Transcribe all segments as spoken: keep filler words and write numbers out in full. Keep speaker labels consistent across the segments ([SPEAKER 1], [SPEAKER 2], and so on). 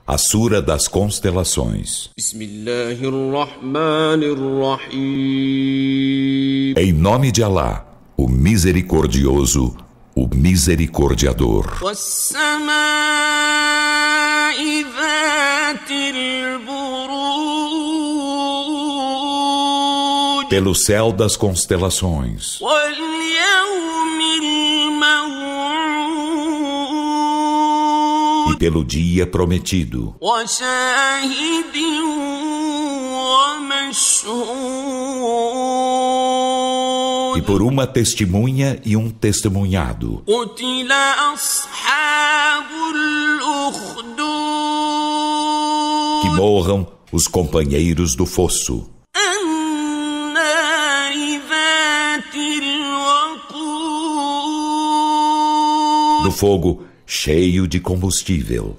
[SPEAKER 1] a Sura das Constelações. Em nome de Alá, o Misericordioso, o Misericordiador. Pelo céu das constelações. E pelo dia prometido. E por uma testemunha e um testemunhado. Que morram os companheiros do fosso. Do fogo cheio de combustível.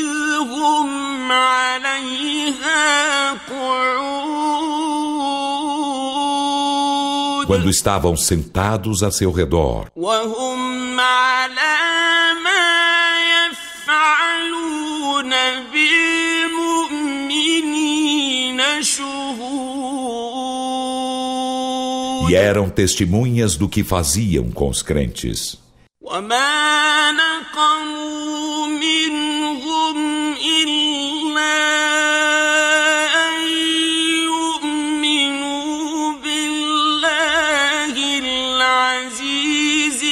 [SPEAKER 1] Quando estavam sentados a seu redor. E eram testemunhas do que faziam com os crentes.
[SPEAKER 2] وما نقموا منهم إلا أن يؤمنوا بالله العزيز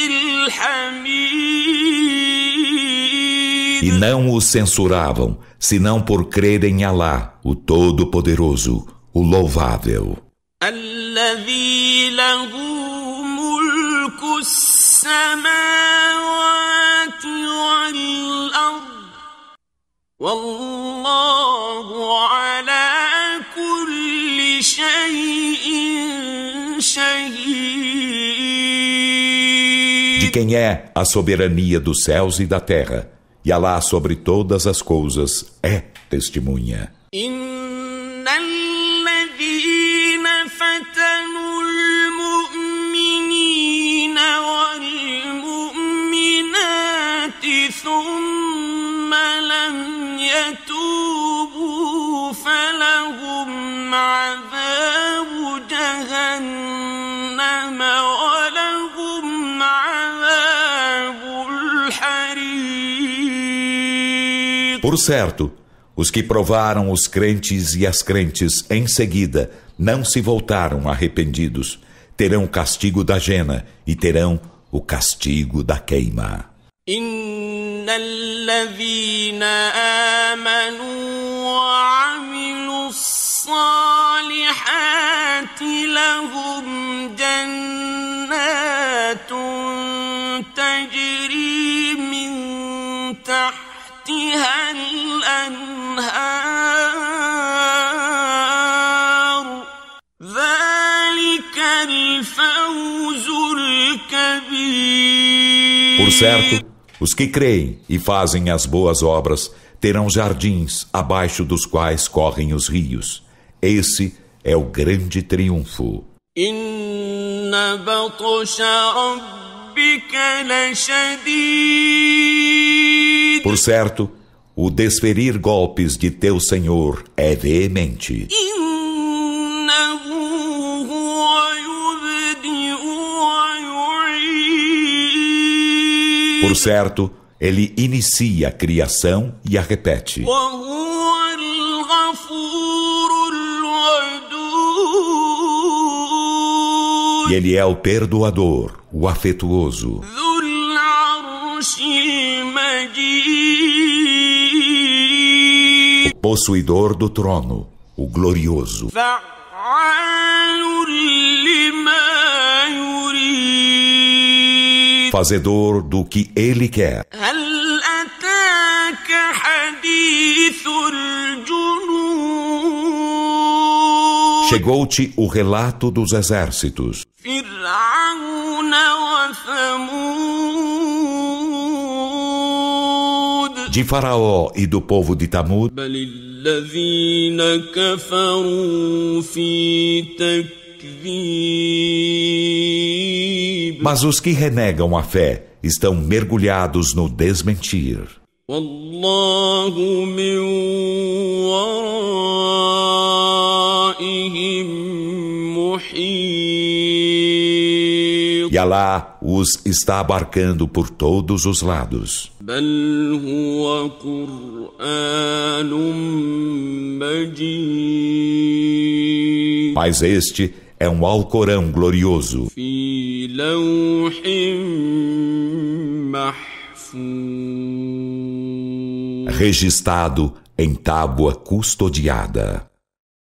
[SPEAKER 2] الحميد.
[SPEAKER 1] E não os censuravam, senão por crerem em Alá, o Todo-Poderoso, o Louvável.
[SPEAKER 2] الذي له ملك السماوات والأرض والله على كل شيء شهيد.
[SPEAKER 1] De quem é a soberania dos céus e da terra, e Alá sobre todas as coisas é testemunha.
[SPEAKER 2] إن الذين فتنوا المؤمنين والمؤمنات ثم لم يتوبوا فلهم عذاب جهنم ولهم عذاب الحريق.
[SPEAKER 1] Por certo, os que provaram os crentes e as crentes em seguida não se voltaram arrependidos, terão o castigo da jena e terão o castigo da queima.
[SPEAKER 2] إن الذين آمنوا وعملوا الصالحات لهم جنات تجري من تحتها الأنهار ذلك الفوز الكبير.
[SPEAKER 1] Por certo, os que creem e fazem as boas obras terão jardins abaixo dos quais correm os rios. Esse é o grande triunfo.
[SPEAKER 2] إن بطش ربك لشديد.
[SPEAKER 1] Por certo, o desferir golpes de teu Senhor é veemente.
[SPEAKER 2] إنه هو يبدئ ويعيد.
[SPEAKER 1] Por certo, ele inicia a criação e a repete.
[SPEAKER 2] وهو الغفور الودود.
[SPEAKER 1] E ele é o perdoador, o afetuoso.
[SPEAKER 2] ذو العرش المجيد.
[SPEAKER 1] O possuidor do trono, o glorioso.
[SPEAKER 2] فعال لما يريد.
[SPEAKER 1] Fazedor do que ele quer.
[SPEAKER 2] هل أتاك حديث الجنود.
[SPEAKER 1] Chegou-te o relato dos exércitos.
[SPEAKER 2] فرعون وثمود.
[SPEAKER 1] De Faraó e do povo de Tamud.
[SPEAKER 2] بل الذين كفروا في تكذيب.
[SPEAKER 1] Mas os que renegam a fé estão mergulhados no desmentir.
[SPEAKER 2] والله من ورائهم محيط
[SPEAKER 1] E Alá os está abarcando por todos os lados.
[SPEAKER 2] بل هو قرآن مجيد
[SPEAKER 1] Mas este é um Alcorão glorioso,
[SPEAKER 2] في لوح محفوظ
[SPEAKER 1] registrado em tábua custodiada.